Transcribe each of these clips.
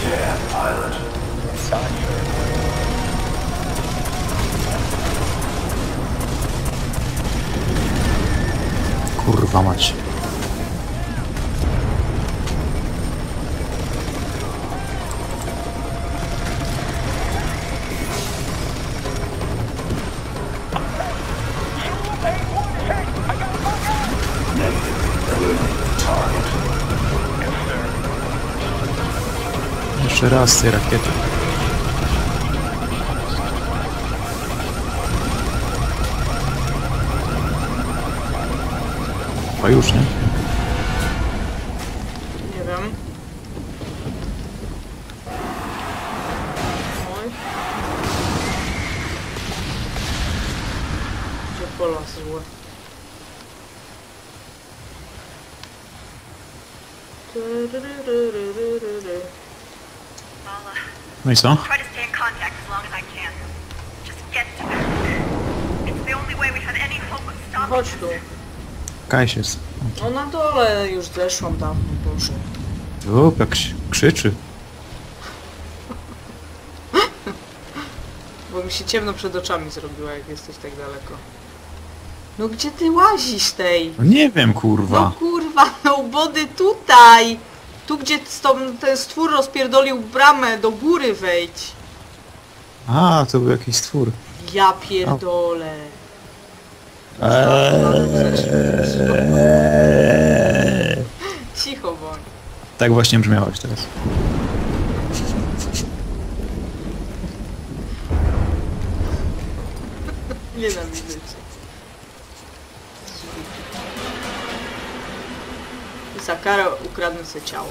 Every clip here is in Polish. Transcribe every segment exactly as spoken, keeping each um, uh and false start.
Damn pilot. Kurwa mać. Jeszcze raz tej rakiety. A już, nie? Nie wiem. Oj. Gdzie pola złe. No i co? Try to stay in contact as long as I can. Just get to them. It's the only way we have any hope of stopping Chodź this. tu. Kajś jest. No na dole już zeszłam dawno, Boże. O, jak krzyczy. Bo mi się ciemno przed oczami zrobiło, jak jesteś tak daleko. No gdzie ty łazisz tej? No nie wiem, No kurwa. kurwa, no body tutaj! Tu gdzie stąd ten stwór rozpierdolił bramę, do góry wejdź. A, to był jakiś stwór. Ja pierdolę. Eee. Cicho bądź. Tak właśnie brzmiałeś teraz. Nienawidzę cię. Za karę ukradnę sobie ciało.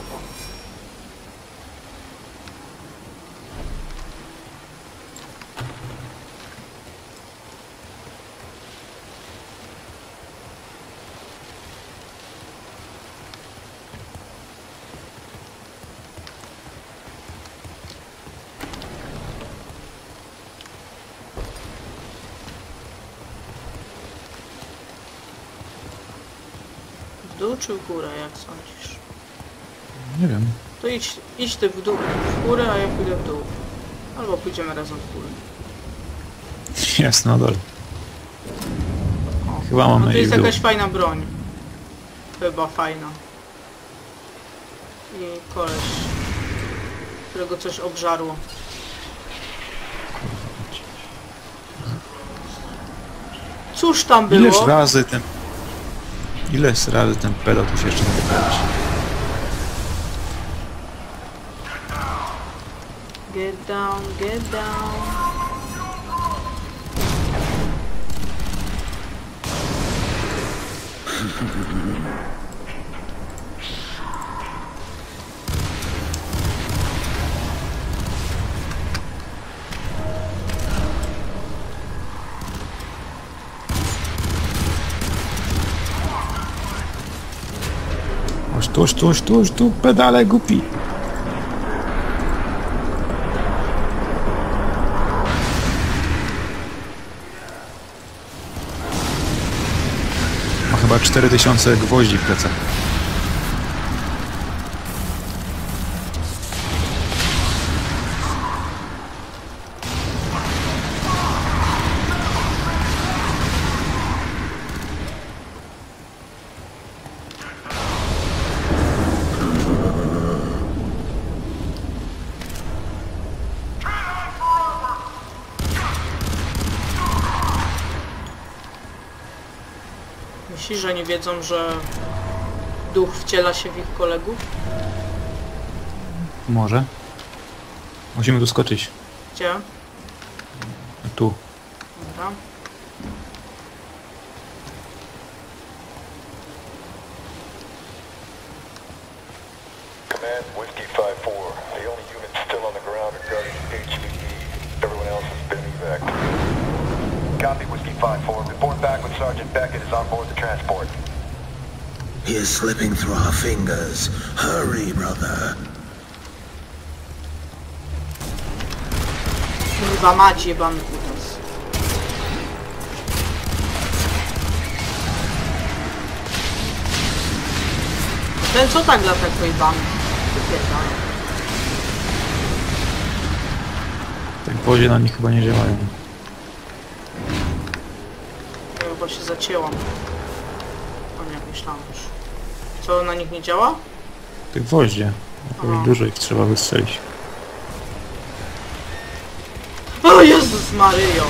W dół czy w górę, jak sądzisz? Nie wiem. To idź, idź ty w dół, w górę, a ja pójdę w dół. Albo pójdziemy razem w górę. Jest na dole. O. Chyba mam No na to jest jej w dół. jakaś fajna broń. Chyba fajna. I koleś, którego coś obżarło. Cóż tam było? Ileż razy ten... Ileż razy ten pedał tu się jeszcze nie wybrać. Get down, get down. Oś tu, oś tu, oś tu, oś tu, pedale głupi. Ma chyba cztery tysiące gwoździ w plecach. Myślisz, że nie wiedzą, że duch wciela się w ich kolegów? Może. Musimy tu skoczyć. Gdzie? Tu. Dobra. Command, Whiskey five four. The only units still on the ground are guarding H V E. Everyone else has been evac. Copy, Whiskey five four. Report back when Sergeant Beckett is on board the transport. He is slipping through our fingers. Hurry, brother. Kurwa mać jebany kutas. Ten co tak lata pojebany? Wypierdolę. Wozie na nich chyba nie działają. Ja chyba się zacięłam. O nie, myślałam już. Co, na nich nie działa? Tych woździe. Aha. Jakoś dużo ich trzeba wystrzelić. O Jezus Maryjo!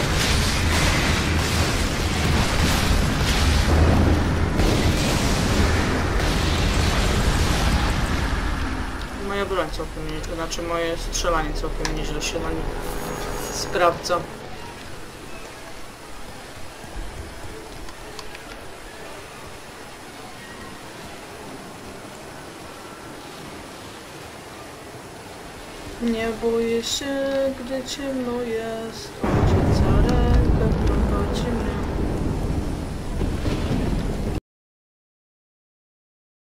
Moja broń całkiem nie... Znaczy moje strzelanie całkiem nieźle się na nich sprawdza. Nie boję się, gdy ciemno jest, ojciec za rękę prowadzi mnie.